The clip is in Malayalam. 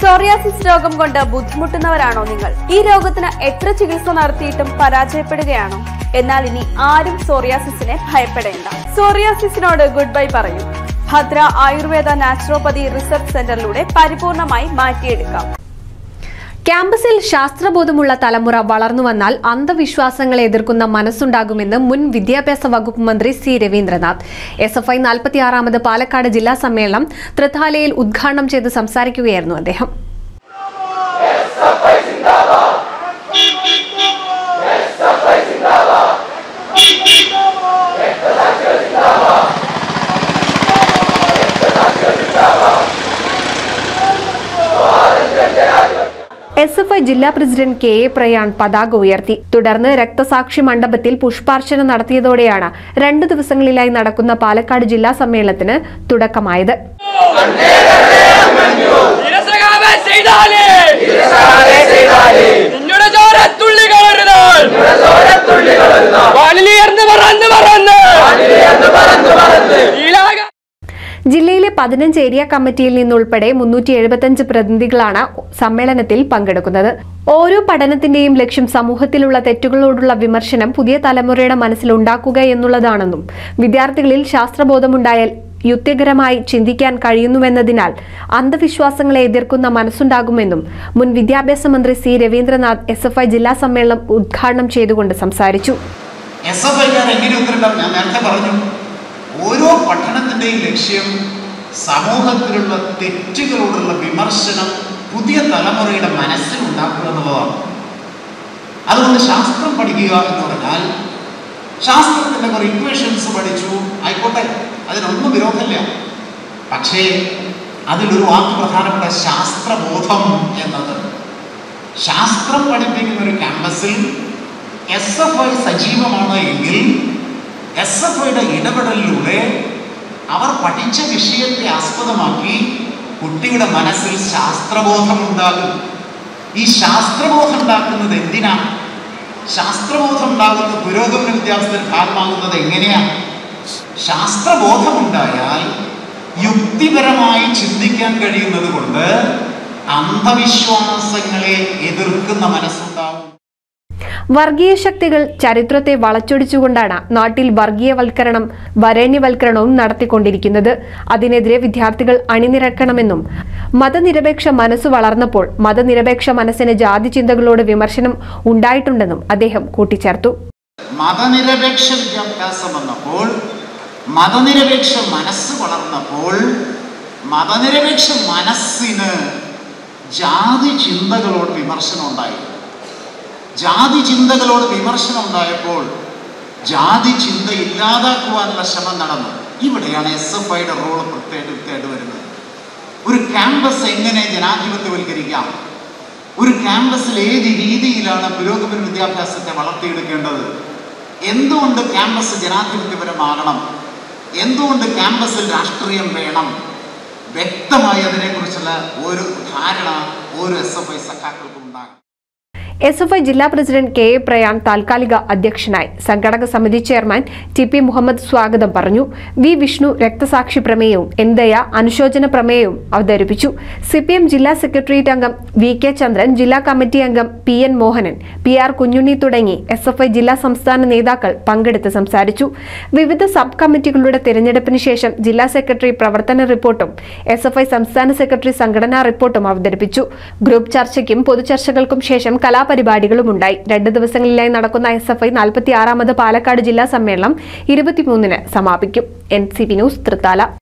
സോറിയാസിസ് രോഗം കൊണ്ട് ബുദ്ധിമുട്ടുന്നവരാണോ നിങ്ങൾ? ഈ രോഗത്തിന് എത്ര ചികിത്സ നടത്തിയിട്ടും പരാജയപ്പെടുകയാണോ? എന്നാൽ ഇനി ആരും സോറിയാസിസിനെ ഭയപ്പെടേണ്ട. സോറിയാസിസിനോട് ഗുഡ് ബൈ പറയൂ. ഭദ്ര ആയുർവേദ നാച്ചുറോപ്പതി റിസർച്ച് സെന്ററിലൂടെ പരിപൂർണമായി മാറ്റിയെടുക്കാം. ക്യാമ്പസിൽ ശാസ്ത്രബോധമുള്ള തലമുറ വളർന്നുവന്നാൽ അന്ധവിശ്വാസങ്ങളെ എതിർക്കുന്ന മനസ്സുണ്ടാകുമെന്ന് മുൻ വിദ്യാഭ്യാസ വകുപ്പ് മന്ത്രി സി രവീന്ദ്രനാഥ്. SFI 46ാമത് പാലക്കാട് ജില്ലാ സമ്മേളനം തൃത്താലയിൽ ഉദ്ഘാടനം ചെയ്ത് സംസാരിക്കുകയായിരുന്നു അദ്ദേഹം. SFI ജില്ലാ പ്രസിഡന്റ് KA പ്രയാൺ പതാക ഉയർത്തി. തുടർന്ന് രക്തസാക്ഷി മണ്ഡപത്തിൽ പുഷ്പാർച്ചന നടത്തിയതോടെയാണ് 2 ദിവസങ്ങളിലായി നടക്കുന്ന പാലക്കാട് ജില്ലാ സമ്മേളനത്തിന് തുടക്കമായത്. ജില്ലയിലെ 15 ഏരിയ കമ്മിറ്റിയിൽ നിന്നുൾപ്പെടെ 375 പ്രതിനിധികളാണ് സമ്മേളനത്തിൽ പങ്കെടുക്കുന്നത്. ഓരോ പഠനത്തിന്റെയും ലക്ഷ്യം സമൂഹത്തിലുള്ള തെറ്റുകളോടുള്ള വിമർശനം പുതിയ തലമുറയുടെ മനസ്സിൽ ഉണ്ടാക്കുക എന്നുള്ളതാണെന്നും വിദ്യാർത്ഥികളിൽ ശാസ്ത്രബോധമുണ്ടായാൽ യുക്തികരമായി ചിന്തിക്കാൻ കഴിയുന്നുവെന്നതിനാൽ അന്ധവിശ്വാസങ്ങളെ എതിർക്കുന്ന മനസ്സുണ്ടാകുമെന്നും മുൻ വിദ്യാഭ്യാസ മന്ത്രി സി രവീന്ദ്രനാഥ് SFI ജില്ലാ സമ്മേളനം ഉദ്ഘാടനം ചെയ്തുകൊണ്ട് സംസാരിച്ചു. ഓരോ പഠനത്തിന്റെയും ലക്ഷ്യം സമൂഹത്തിലുള്ള തെറ്റുകളോടുള്ള വിമർശനം പുതിയ തലമുറയുടെ മനസ്സിൽ ഉണ്ടാക്കുക എന്നുള്ളതാണ്. അതുകൊണ്ട് ശാസ്ത്രം പഠിക്കുക എന്ന് പറഞ്ഞാൽ ശാസ്ത്രത്തിന്റെ കുറെ ഇക്വേഷൻസ് പഠിച്ചു ആയിക്കോട്ടെ, അതിനൊന്നും വിരോധമില്ല. പക്ഷേ അതിലൊരു വാക്ക് പ്രധാനപ്പെട്ട ശാസ്ത്രബോധം എന്നത്. ശാസ്ത്രം പഠിപ്പിക്കുന്ന ഒരു ക്യാമ്പസിൽ SFI സജീവമാണ് എങ്കിൽ SFIയുടെ ഇടപെടലിലൂടെ അവർ പഠിച്ച വിഷയത്തെ ആസ്പദമാക്കി കുട്ടിയുടെ മനസ്സിൽ ശാസ്ത്രബോധം ഉണ്ടാകും. ഈ ശാസ്ത്രബോധം ഉണ്ടാക്കുന്നത് എന്തിനാണ്? ശാസ്ത്രബോധം ഉണ്ടാകുന്ന പുരോഗമന വിദ്യാഭ്യാസത്തിന് ഭാഗമാകുന്നത് എങ്ങനെയാണ്? ശാസ്ത്രബോധമുണ്ടായാൽ യുക്തിപരമായി ചിന്തിക്കാൻ കഴിയുന്നത് കൊണ്ട് അന്ധവിശ്വാസങ്ങളെ എതിർക്കുന്ന മനസ്സുണ്ടാവും. വർഗീയ ശക്തികൾ ചരിത്രത്തെ വളച്ചൊടിച്ചുകൊണ്ടാണ് നാട്ടിൽ വർഗീയവൽക്കരണം വരേണ്യവൽക്കരണവും നടത്തിക്കൊണ്ടിരിക്കുന്നത്. അതിനെതിരെ വിദ്യാർത്ഥികൾ അണിനിരക്കണമെന്നും മതനിരപേക്ഷ മനസ്സ് വളർന്നപ്പോൾ മതനിരപേക്ഷ മനസ്സിന് ജാതി ചിന്തകളോട് വിമർശനം ഉണ്ടായിട്ടുണ്ടെന്നും അദ്ദേഹം കൂട്ടിച്ചേർത്തു. മതനിരപേക്ഷ വിദ്യാഭ്യാസം വന്നപ്പോൾ, മതനിരപേക്ഷ മനസ്സ് വളർന്നപ്പോൾ മതനിരപേക്ഷ മനസ്സിന് ജാതി ചിന്തകളോട് വിമർശനം ഉണ്ടായി. ജാതി ചിന്തകളോട് വിമർശനം ഉണ്ടായപ്പോൾ ജാതി ചിന്ത ഇല്ലാതാക്കുവാനുള്ള ശ്രമം നടന്നു. ഇവിടെയാണ് SFIയുടെ റോള് പ്രത്യേകമായിട്ട് വരുന്നത്. ഒരു ക്യാമ്പസ് എങ്ങനെ ജനാധിപത്യവൽക്കരിക്കാം? ഒരു ക്യാമ്പസിൽ ഏത് രീതിയിലാണ് പുരോഗമന വിദ്യാഭ്യാസത്തെ വളർത്തിയെടുക്കേണ്ടത്? എന്തുകൊണ്ട് ക്യാമ്പസ് ജനാധിപത്യപരമാകണം? എന്തുകൊണ്ട് ക്യാമ്പസിൽ രാഷ്ട്രീയം വേണം? വ്യക്തമായി അതിനെക്കുറിച്ചുള്ള ഒരു ധാരണ ഓരോ SFI സഖാക്കൾക്കും ഉണ്ടാകും. SFI ജില്ലാ പ്രസിഡന്റ് KA പ്രയാൺ താൽക്കാലിക അധ്യക്ഷനായി. സംഘടക സമിതി ചെയർമാൻ TP മുഹമ്മദ് സ്വാഗതം പറഞ്ഞു. V വിഷ്ണു രക്തസാക്ഷി പ്രമേയവും ദയ അനുശോചന പ്രമേയവും അവതരിപ്പിച്ചു. CPM ജില്ലാ സെക്രട്ടേറിയറ്റ് അംഗം VK ചന്ദ്രൻ, ജില്ലാ കമ്മിറ്റി അംഗം PN മോഹനൻ, PR കുഞ്ഞുണ്ണി തുടങ്ങി SFI ജില്ലാ സംസ്ഥാന നേതാക്കൾ പങ്കെടുത്ത് സംസാരിച്ചു. വിവിധ സബ് കമ്മിറ്റികളുടെ തിരഞ്ഞെടുപ്പിന് ശേഷം ജില്ലാ സെക്രട്ടറി പ്രവർത്തന റിപ്പോർട്ടും SFI സംസ്ഥാന സെക്രട്ടറി സംഘടനാ റിപ്പോർട്ടും അവതരിപ്പിച്ചു. ഗ്രൂപ്പ് ചർച്ചയ്ക്കും പൊതുചർച്ചകൾക്കും ശേഷം പരിപാടികളും ഉണ്ടായി. 2 ദിവസങ്ങളിലായി നടക്കുന്ന SFI 46ാമത് പാലക്കാട് ജില്ലാ സമ്മേളനം 23-ന് സമാപിക്കും. NCP news Thrithala.